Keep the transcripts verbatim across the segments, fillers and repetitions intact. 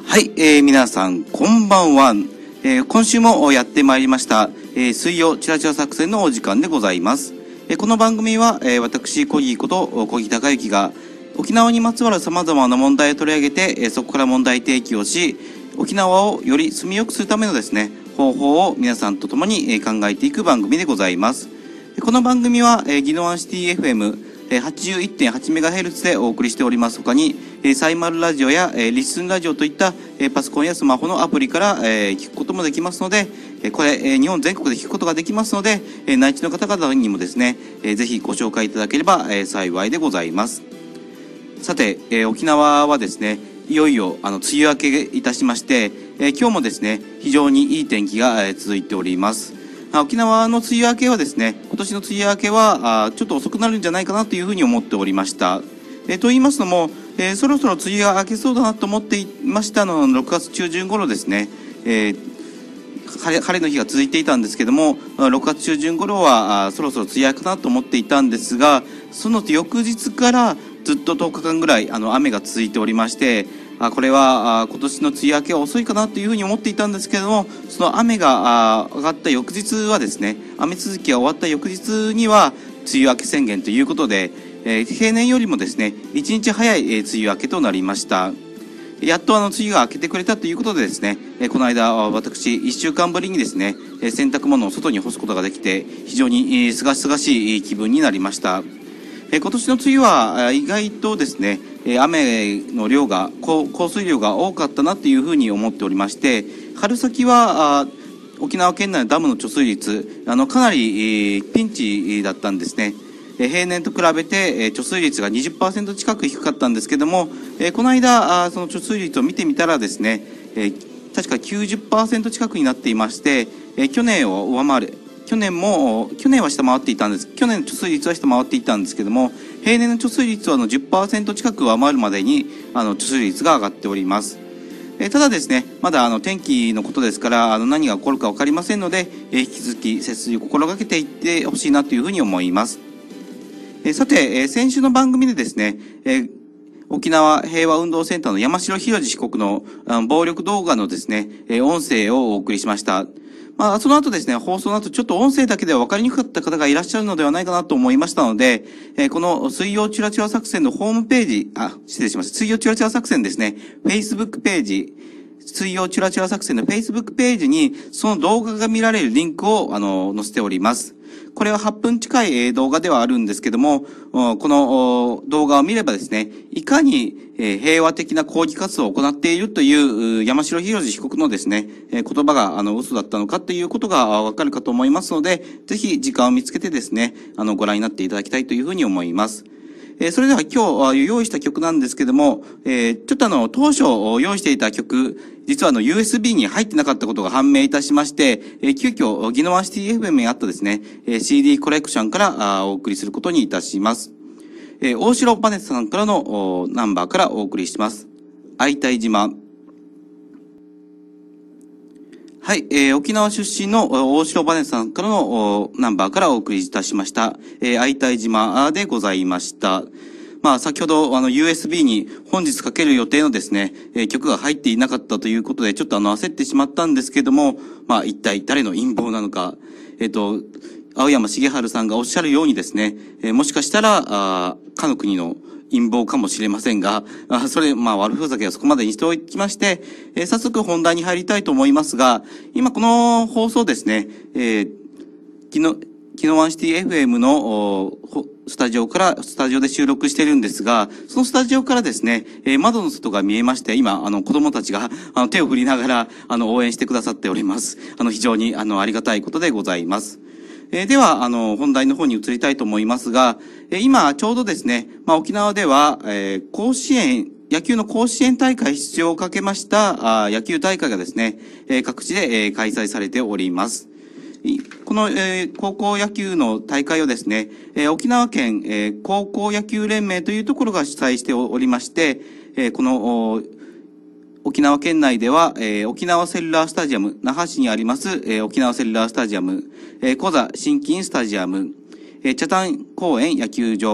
はい、えー、皆さんこんばんは、えー、今週もやってまいりました、えー、水曜チラチラ作戦のお時間でございます。えー、この番組は、えー、私コギーこと小木孝之が沖縄にまつわる様々な問題を取り上げて、えー、そこから問題提起をし、沖縄をより住みよくするためのですね方法を皆さんと共に、えー、考えていく番組でございます。この番組は、えー、ギノワンシティ エフエムはちじゅういってんはちメガヘルツ でお送りしております。他に、えー、サイマルラジオや、えー、リッスンラジオといった、えー、パソコンやスマホのアプリから、えー、聞くこともできますので、えー、これ、えー、日本全国で聞くことができますので、えー、内地の方々にもですね、えー、ぜひご紹介いただければ、えー、幸いでございます。さて、えー、沖縄はですね、いよいよあの梅雨明けいたしまして、えー、今日もですね、非常にいい天気が、えー、続いております。沖縄の梅雨明けはですね、今年の梅雨明けはあちょっと遅くなるんじゃないかなというふうに思っておりました。えー、と言いますのも、えー、そろそろ梅雨が明けそうだなと思っていましたのろくがつ中旬頃ですね、えー、晴れ、晴れの日が続いていたんですけども、ろくがつ中旬頃はあそろそろ梅雨明けかなと思っていたんですが、その翌日からずっととおかかんぐらいあの雨が続いておりまして、あこれはあ今年の梅雨明けは遅いかなというふうに思っていたんですけれども、その雨があ上がった翌日はですね、雨続きが終わった翌日には梅雨明け宣言ということで、えー、平年よりもですねいちにち早い、えー、梅雨明けとなりました。やっとあの梅雨が明けてくれたということでですね、えー、この間私いっしゅうかんぶりにですね、えー、洗濯物を外に干すことができて非常に、えー、すがすがしい気分になりました。えー、今年の梅雨は意外とですね、雨の量が降水量が多かったなというふうに思っておりまして、春先は沖縄県内のダムの貯水率あのかなりピンチだったんですね。平年と比べて貯水率が にじゅっパーセント 近く低かったんですけども、この間その貯水率を見てみたらですね、確か きゅうじゅっパーセント 近くになっていまして、去年を上回る去年も去年は下回っていたんです去年の貯水率は下回っていたんですけども、平年の貯水率はの じゅっパーセント 近く上回るまでにあの貯水率が上がっております。えただですね、まだあの天気のことですからあの何が起こるか分かりませんので、え引き続き節水を心がけていってほしいなというふうに思います。えさて、え先週の番組でですね、え沖縄平和運動センターの山城宏被告の暴力動画のですね、え音声をお送りしました。まあ、その後ですね、放送の後、ちょっと音声だけでは分かりにくかった方がいらっしゃるのではないかなと思いましたので、えー、この水曜チュラチュラ作戦のホームページ、あ、失礼しました。水曜チュラチュラ作戦ですね、Facebook ページ、水曜チュラチュラ作戦の Facebook ページに、その動画が見られるリンクを、あの、載せております。これははっぷん近い動画ではあるんですけども、この動画を見ればですね、いかに平和的な抗議活動を行っているという山城宏被告のですね、言葉があの嘘だったのかということがわかるかと思いますので、ぜひ時間を見つけてですね、あのご覧になっていただきたいというふうに思います。えー、それでは今日用意した曲なんですけども、えー、ちょっとあの、当初用意していた曲、実はあの、ユーエスビー に入ってなかったことが判明いたしまして、えー、急遽、ギノワンシティ エフエム にあったですね、えー、シーディー コレクションからあお送りすることにいたします。えー、大城バネさんからのナンバーからお送りします。会いたい島。はい、えー、沖縄出身の大城バネさんからのナンバーからお送りいたしました。えー、会いたい島でございました。まあ、先ほど、あの、ユーエスビー に本日かける予定のですね、えー、曲が入っていなかったということで、ちょっとあの、焦ってしまったんですけども、まあ、一体誰の陰謀なのか、えっと、青山茂春さんがおっしゃるようにですね、えー、もしかしたら、あかの国の陰謀かもしれませんが、あそれ、まあ、悪ふざけはそこまでにしておきまして、えー、早速本題に入りたいと思いますが、今この放送ですね、えー、昨日、キノワンシティ エフエム のスタジオから、スタジオで収録しているんですが、そのスタジオからですね、えー、窓の外が見えまして、今、あの、子供たちが、あの、手を振りながら、あの、応援してくださっております。あの、非常に、あの、ありがたいことでございます。えー、では、あの、本題の方に移りたいと思いますが、えー、今、ちょうどですね、まあ、沖縄では、えー、甲子園、野球の甲子園大会出場をかけました、あ野球大会がですね、えー、各地で、えー、開催されております。この、えー、高校野球の大会をですね、えー、沖縄県、えー、高校野球連盟というところが主催しておりまして、えー、この、沖縄県内では、えー、沖縄セルラースタジアム、那覇市にあります、えー、沖縄セルラースタジアム、えー、コザ新金スタジアム、えー、北谷公園野球場、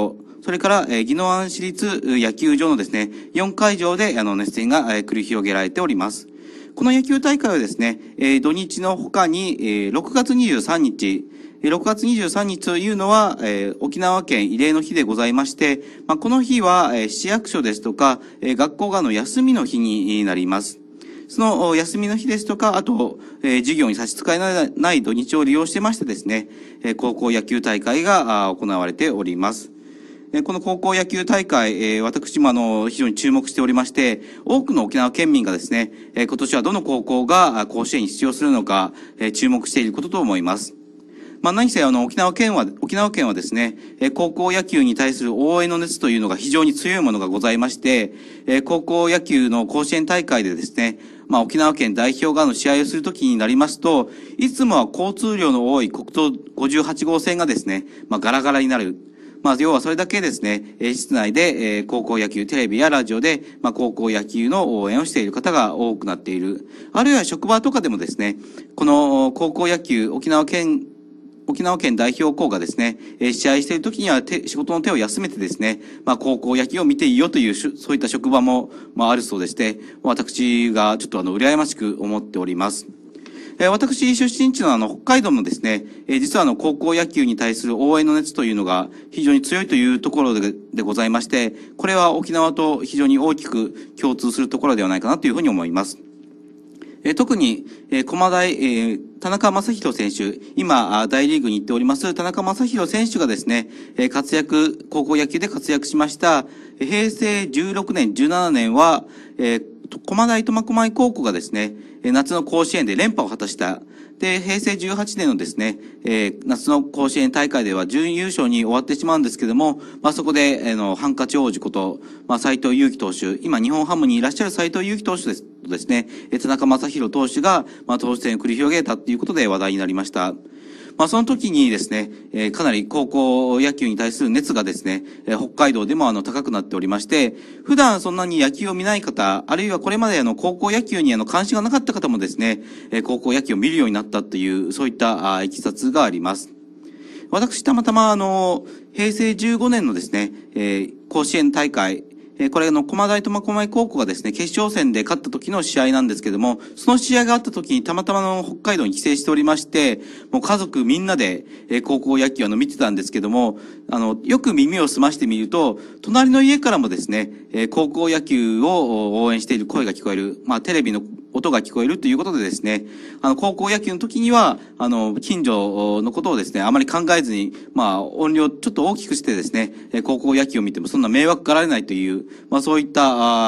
それから、えー、宜野湾市立野球場のですね、よんかいじょうで、あの、熱戦が、えー、繰り広げられております。この野球大会はですね、えー、土日の他に、えー、ろくがつにじゅうさんにち、ろくがつにじゅうさんにちというのは、えー、沖縄県慰霊の日でございまして、まあ、この日は、えー、市役所ですとか、えー、学校がの休みの日になります。その休みの日ですとか、あと、えー、授業に差し支えない土日を利用してましてですね、えー、高校野球大会が行われております。この高校野球大会、えー、私もあの、非常に注目しておりまして、多くの沖縄県民がですね、えー、今年はどの高校が甲子園に出場するのか、えー、注目していることと思います。まあ何せあの、沖縄県は、沖縄県はですね、えー、高校野球に対する応援の熱というのが非常に強いものがございまして、えー、高校野球の甲子園大会でですね、まあ沖縄県代表がの試合をするときになりますと、いつもは交通量の多い国道ごじゅうはちごうせんがですね、まあガラガラになる。まあ、要はそれだけですね、えー、室内で、えー、高校野球、テレビやラジオで、まあ、高校野球の応援をしている方が多くなっている。あるいは職場とかでもですね、この高校野球、沖縄県、沖縄県代表校がですね、えー、試合している時には手仕事の手を休めてですね、まあ、高校野球を見ていいよという、そういった職場も、まあ、あるそうでして、私がちょっとあの、羨ましく思っております。えー、私出身地のあの、北海道もですね、えー、実はあの、高校野球に対する応援の熱というのが非常に強いというところで、でございまして、これは沖縄と非常に大きく共通するところではないかなというふうに思います。えー、特に、えー、駒大、えー、田中将大選手、今、大リーグに行っております田中将大選手がですね、えー、活躍、高校野球で活躍しました、へいせいじゅうろくねん、じゅうななねんは、えー、駒大苫小牧高校がですね、夏の甲子園で連覇を果たした。で、へいせいじゅうはちねんのですね、えー、夏の甲子園大会では準優勝に終わってしまうんですけども、まあ、そこで、あの、ハンカチ王子こと、まあ、斉藤佑樹投手、今日本ハムにいらっしゃる斉藤佑樹投手ですとですね、田中将大投手が、まあ、投手戦を繰り広げたっていうことで話題になりました。まあ、その時にですね、えー、かなり高校野球に対する熱がですね、えー、北海道でもあの高くなっておりまして、普段そんなに野球を見ない方、あるいはこれまであの高校野球にあの関心がなかった方もですね、えー、高校野球を見るようになったという、そういったあいきさつがあります。私たまたまあの、へいせいじゅうごねんのですね、えー、甲子園大会、えー、これあの、駒大苫小牧高校がですね、決勝戦で勝った時の試合なんですけども、その試合があった時にたまたまの北海道に帰省しておりまして、もう家族みんなで、えー、高校野球あの見てたんですけども、あの、よく耳を澄ましてみると、隣の家からもですね、えー、高校野球を応援している声が聞こえる、まあテレビの音が聞こえるということでですね、あの、高校野球の時には、あの、近所のことをですね、あまり考えずに、まあ、音量ちょっと大きくしてですね、高校野球を見てもそんな迷惑がられないという、まあそういった、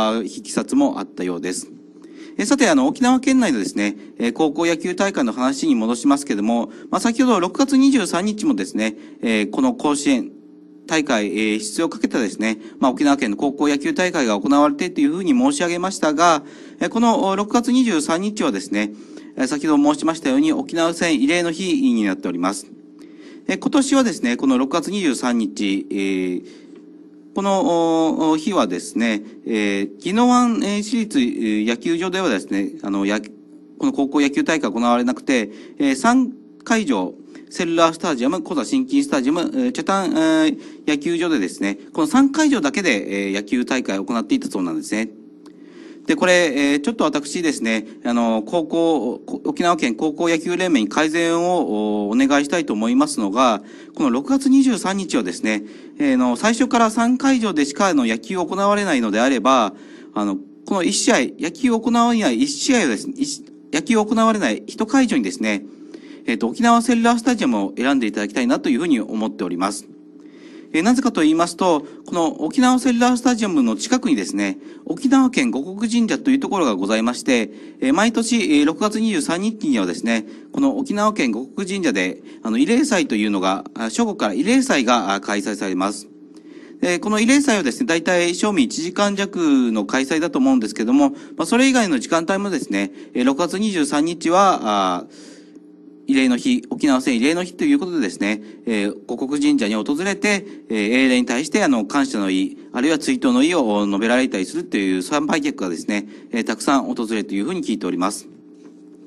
あいきさつもあったようです。えさて、あの、沖縄県内のですね、え高校野球大会の話に戻しますけども、まあ先ほどろくがつにじゅうさんにちもですね、えー、この甲子園、大会、えー、出場をかけたですね、まあ、沖縄県の高校野球大会が行われてというふうに申し上げましたが、えー、このろくがつにじゅうさんにちはですね、えー、先ほど申しましたように沖縄戦慰霊の日になっております。えー、今年はですね、このろくがつにじゅうさんにち、えー、この日はですね、えー、宜野湾市立野球場ではですね、あの、や、この高校野球大会が行われなくて、えー、さんかいじょう、セルラースタジアム、コザ新金スタジアム、チャタン野球場でですね、このさんかいじょうだけで野球大会を行っていたそうなんですね。で、これ、ちょっと私ですね、あの、高校、沖縄県高校野球連盟に改善をお願いしたいと思いますのが、このろくがつにじゅうさんにちはですね、えー、の、最初からさんかいじょうでしかの野球を行われないのであれば、あの、このいちしあい、野球を行われないいちしあいをですね、野球を行われないいちかいじょうにですね、えっと、沖縄セルラースタジアムを選んでいただきたいなというふうに思っております。えー、なぜかと言いますと、この沖縄セルラースタジアムの近くにですね、沖縄県五国神社というところがございまして、えー、毎年ろくがつにじゅうさんにちにはですね、この沖縄県五国神社で、あの、慰霊祭というのが、正午から慰霊祭が開催されます。えこの慰霊祭はですね、だいたい正味いちじかんじゃくの開催だと思うんですけども、まあ、それ以外の時間帯もですね、ろくがつにじゅうさんにちは、あ慰霊の日、沖縄戦慰霊の日ということでですね、えー、五国神社に訪れて、えー、英霊に対してあの、感謝の意、あるいは追悼の意を述べられたりするという参拝客がですね、えー、たくさん訪れるというふうに聞いております。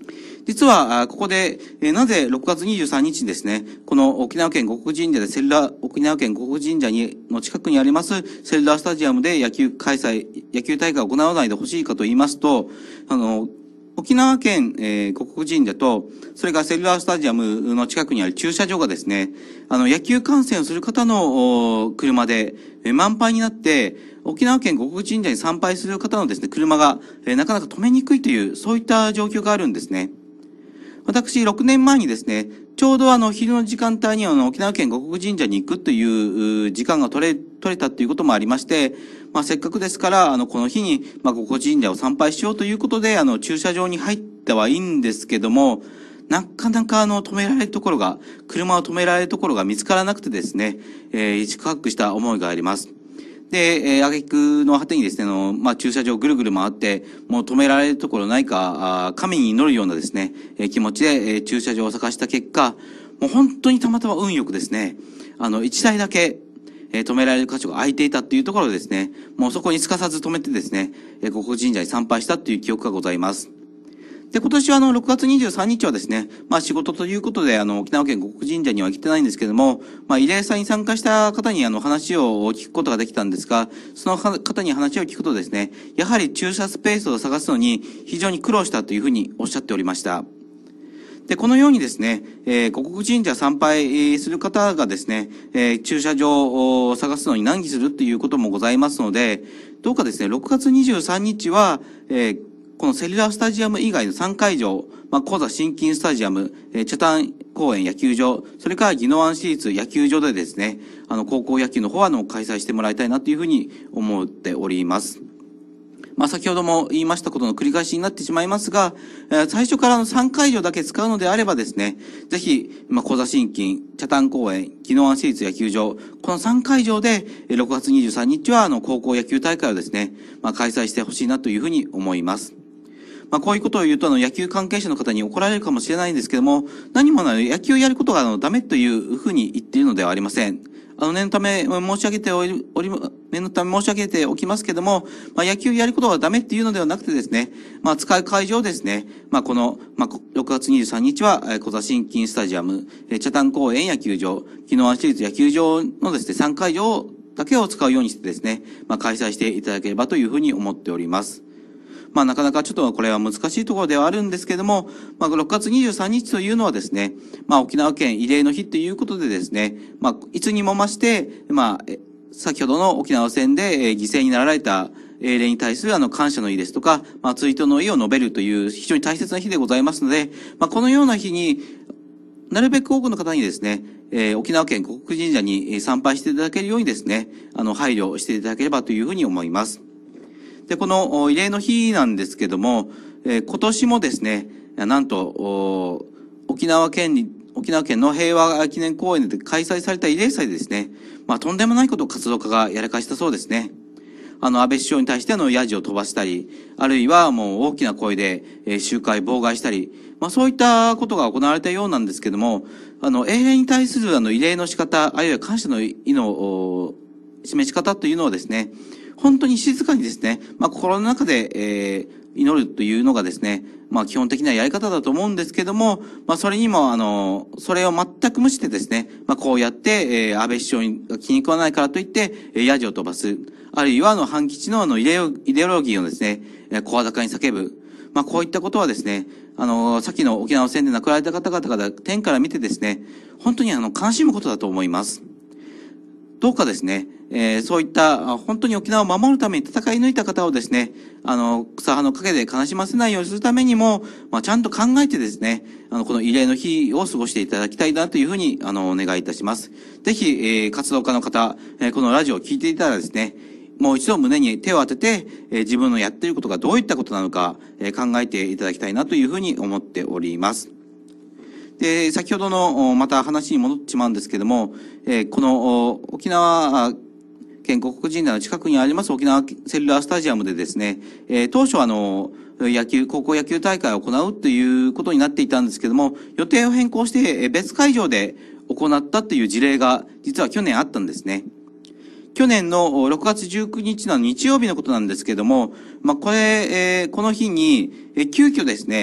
実は、ここで、えー、なぜろくがつにじゅうさんにちにですね、この沖縄県護国神社でセルラー、沖縄県護国神社に、の近くにありますセルラースタジアムで野球開催、野球大会を行わないでほしいかと言いますと、あの、沖縄県、えー、護国神社と、それからセルラースタジアムの近くにある駐車場がですね、あの、野球観戦をする方の車で、えー、満杯になって、沖縄県護国神社に参拝する方のですね、車が、えー、なかなか止めにくいという、そういった状況があるんですね。私、ろくねんまえにですね、ちょうどあの、昼の時間帯にあの、沖縄県護国神社に行くという時間が取れ、取れたということもありまして、まあ、せっかくですから、あの、この日に、まあ、護国神社を参拝しようということで、あの、駐車場に入ってはいいんですけども、なかなかあの、止められるところが、車を止められるところが見つからなくてですね、えー、宿泊した思いがあります。で、えー、挙句の果てにですね、あの、まあ、駐車場をぐるぐる回って、もう止められるところないか、あ神に祈るようなですね、えー、気持ちで、えー、駐車場を探した結果、もう本当にたまたま運よくですね、あの、一台だけ、えー、止められる箇所が空いていたっていうところでですね、もうそこにすかさず止めてですね、えー、護国神社に参拝したっていう記憶がございます。で、今年はあの、ろくがつにじゅうさんにちはですね、まあ仕事ということで、あの、沖縄県護国神社には来てないんですけども、まあ慰霊祭に参加した方にあの、話を聞くことができたんですが、その方に話を聞くとですね、やはり駐車スペースを探すのに非常に苦労したというふうにおっしゃっておりました。で、このようにですね、えー、護国神社参拝する方がですね、えー、駐車場を探すのに難儀するということもございますので、どうかですね、ろくがつにじゅうさんにちは、えーこのセルラースタジアム以外のさんかいじょう、まあ、コザ新金スタジアム、えー、北谷公園野球場、それから宜野湾市立野球場でですね、あの、高校野球の方はあの、開催してもらいたいなというふうに思っております。まあ、先ほども言いましたことの繰り返しになってしまいますが、えー、最初からのさんかいじょうだけ使うのであればですね、ぜひ、まあ、コザ新金、北谷公園、宜野湾市立野球場、このさんかいじょうで、ろくがつにじゅうさんにちは、あの、高校野球大会をですね、まあ、開催してほしいなというふうに思います。まあ、こういうことを言うと、あの、野球関係者の方に怒られるかもしれないんですけども、何もない野球をやることが、あの、ダメというふうに言っているのではありません。あの、念のため申し上げており、おり、念のため申し上げておきますけども、まあ、野球やることがダメっていうのではなくてですね、まあ、使う会場ですね、まあ、この、まあ、ろくがつにじゅうさんにちは、えー、コザ新金スタジアム、えー、北谷公園野球場、宜野湾市立野球場のですね、さんかいじょうだけを使うようにしてですね、まあ、開催していただければというふうに思っております。まあなかなかちょっとこれは難しいところではあるんですけれども、まあろくがつにじゅうさんにちというのはですね、まあ沖縄県慰霊の日ということでですね、まあいつにも増して、まあ先ほどの沖縄戦で犠牲になられた英霊に対するあの感謝の意ですとか、まあ追悼の意を述べるという非常に大切な日でございますので、まあこのような日になるべく多くの方にですね、えー、沖縄県護国神社に参拝していただけるようにですね、あの配慮していただければというふうに思います。で、この慰霊の日なんですけども、えー、今年もですね、なんと、沖縄県に、沖縄県の平和記念公園で開催された慰霊祭でですね、まあ、とんでもないことを活動家がやらかしたそうですね。あの、安倍首相に対してのヤジを飛ばしたり、あるいはもう大きな声で、えー、集会妨害したり、まあ、そういったことが行われたようなんですけども、あの、英霊に対するあの、慰霊の仕方、あるいは感謝の意の示し方というのをですね、本当に静かにですね、まあ、心の中で、えー、祈るというのがですね、まあ、基本的なやり方だと思うんですけども、まあ、それにも、あの、それを全く無視してですね、まあ、こうやって、えー、安倍首相が気に食わないからといって、えー、ヤジを飛ばす。あるいは、あの、反基地のあの、イデオロギーをですね、えー、声高に叫ぶ。まあ、こういったことはですね、あの、さっきの沖縄戦で亡くなられた方々が天から見てですね、本当にあの、悲しむことだと思います。どうかですね、えー、そういった本当に沖縄を守るために戦い抜いた方をですね、あの、草葉の陰で悲しませないようにするためにも、まあ、ちゃんと考えてですね、あの、この慰霊の日を過ごしていただきたいなというふうに、あの、お願いいたします。ぜひ、えー、活動家の方、えー、このラジオを聞いていたらですね、もう一度胸に手を当てて、えー、自分のやっていることがどういったことなのか、えー、考えていただきたいなというふうに思っております。で、先ほどの、また話に戻ってしまうんですけども、えー、この、沖縄県護国神社の近くにあります沖縄セルラースタジアムでですね、えー、当初あの、野球、高校野球大会を行うということになっていたんですけども、予定を変更して、別会場で行ったという事例が、実は去年あったんですね。去年のろくがつじゅうくにちの日曜日のことなんですけども、まあ、これ、えー、この日に、えー、急遽ですね、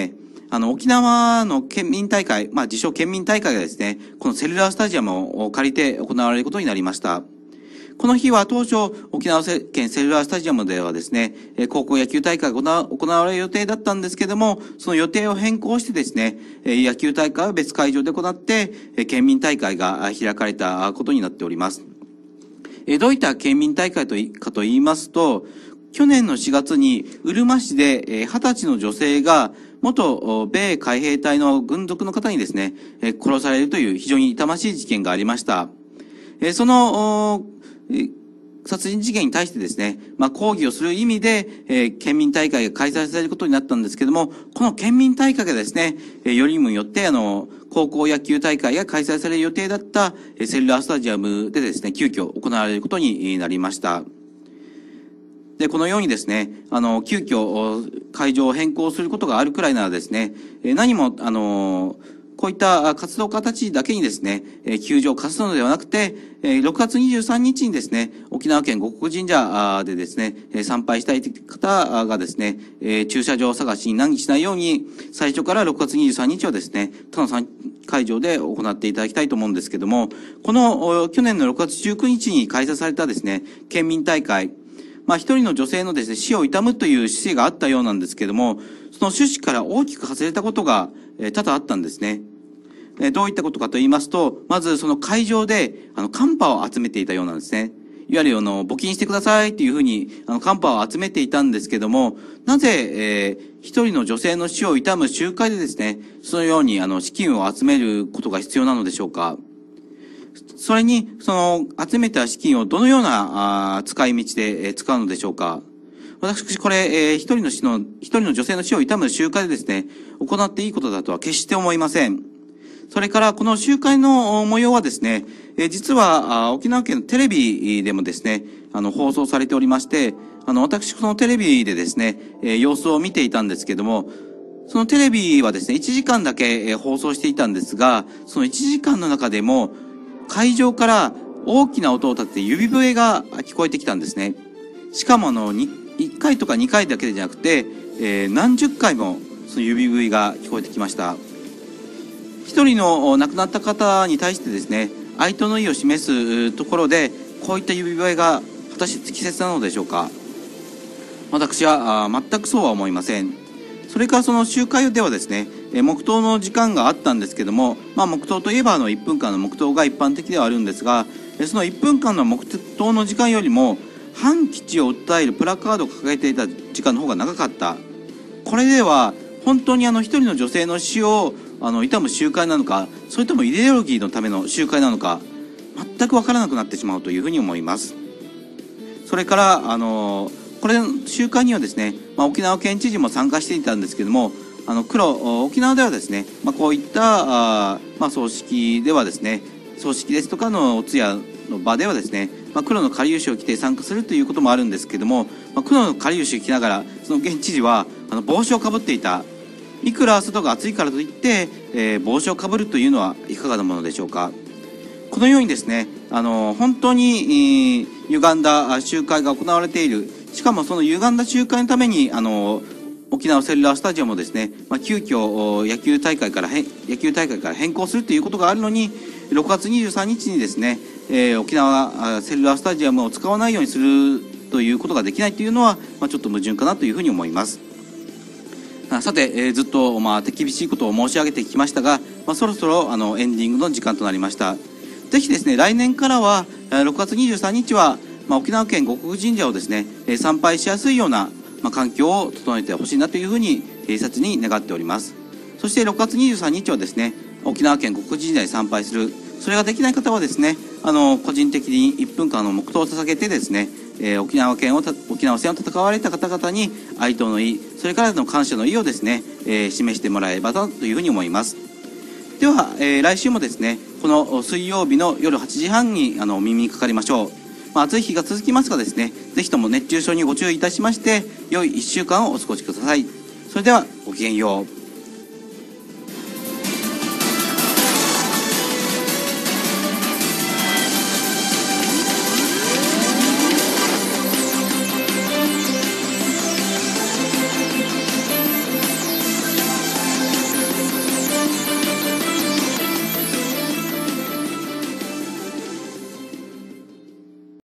あの、沖縄の県民大会、まあ、自称県民大会がですね、このセルラースタジアムを借りて行われることになりました。この日は当初、沖縄県セルラースタジアムではですね、高校野球大会が行われる予定だったんですけども、その予定を変更してですね、野球大会は別会場で行って、県民大会が開かれたことになっております。どういった県民大会かと言いますと、去年のしがつに、うるま市ではたちの女性が、元米海兵隊の軍属の方にですね、殺されるという非常に痛ましい事件がありました。その、殺人事件に対してですね、まあ、抗議をする意味で、えー、県民大会が開催されることになったんですけども、この県民大会がですね、えー、よりにもよって、あの、高校野球大会が開催される予定だった、えー、セルラースタジアムでですね、急遽行われることになりました。で、このようにですね、あの、急遽会場を変更することがあるくらいならですね、えー、何も、あのー、こういった活動家たちだけにですね、救助を貸すのではなくて、ろくがつにじゅうさんにちにですね、沖縄県護国神社でですね、参拝したい方がですね、駐車場探しに難儀しないように、最初からろくがつにじゅうさんにちはですね、他の会場で行っていただきたいと思うんですけども、この去年のろくがつじゅうくにちに開催されたですね、県民大会、まあ一人の女性のですね、死を悼むという姿勢があったようなんですけども、その趣旨から大きく外れたことが多々あったんですね。どういったことかと言いますと、まずその会場で、あの、カンパを集めていたようなんですね。いわゆる、あの、募金してくださいっていうふうに、あの、カンパを集めていたんですけども、なぜ、えー、一人の女性の死を悼む集会でですね、そのように、あの、資金を集めることが必要なのでしょうか。それに、その、集めた資金をどのような、あ使い道で、えー、使うのでしょうか。私、これ、えー、一人の死の、一人の女性の死を悼む集会でですね、行っていいことだとは決して思いません。それから、この集会の模様はですね、えー、実は、沖縄県のテレビでもですね、あの、放送されておりまして、あの、私、このテレビでですね、えー、様子を見ていたんですけども、そのテレビはですね、いちじかんだけ、えー、放送していたんですが、そのいちじかんの中でも、会場から大きな音を立てて指笛が聞こえてきたんですね。しかも、あの、いっかいとかにかいだけじゃなくて、えー、何十回も、その指笛が聞こえてきました。一人の亡くなった方に対してですね、哀悼の意を示すところで、こういった指笛が果たして適切なのでしょうか。私は全くそうは思いません。それからその集会ではですね、黙祷の時間があったんですけども、まあ黙祷といえばあのいっぷんかんの黙祷が一般的ではあるんですが、そのいっぷんかんの黙祷の時間よりも、反基地を訴えるプラカードを掲げていた時間の方が長かった。これでは、本当にあの一人の女性の死をあの悼む集会なのか、それともイデオロギーのための集会なのか、全くわからなくなってしまうというふうに思います。それから、あの、これ、集会にはですね、まあ、沖縄県知事も参加していたんですけども、あの、黒、沖縄ではですね、まあ、こういった、あまあ、葬式ではですね、葬式ですとかのお通夜の場ではですね、まあ、黒のかりゆしを着て参加するということもあるんですけども、まあ、黒のかりゆしを着ながら、その現知事は、あの、帽子をかぶっていた。いくら外が暑いからといって、えー、帽子をかぶるというのはいかがなものでしょうか。このようにですね、あの、本当に、えー、歪んだ集会が行われている。しかもその歪んだ集会のために、あの、沖縄セルラースタジアムをですね、まあ、急遽野球大会から野球大会から変更するということがあるのに、ろくがつにじゅうさんにちにですね、えー、沖縄セルラースタジアムを使わないようにするということができないというのは、まあ、ちょっと矛盾かなというふうに思います。さて、えー、ずっと、まあ、手厳しいことを申し上げてきましたが、まあ、そろそろ、あの、エンディングの時間となりました。ぜひですね、来年からは、ろくがつにじゅうさんにちは、まあ、沖縄県護国神社をですね、参拝しやすいような、まあ、環境を整えてほしいなというふうに、え切に願っております。そして、ろくがつにじゅうさんにちはですね、沖縄県護国神社に参拝する。それができない方はですね、あの、個人的にいっぷんかんの黙祷を捧げてですね、えー、沖縄県を沖縄戦を戦われた方々に哀悼の意、それからの感謝の意をですね、えー、示してもらえればというふうに思います。では、えー、来週もですね、この水曜日の夜はちじはんにあのお耳にかかりましょう。まあ、暑い日が続きますがですね、ぜひとも熱中症にご注意いたしまして、良いいっしゅうかんをお過ごしください。それでは、ごきげんよう。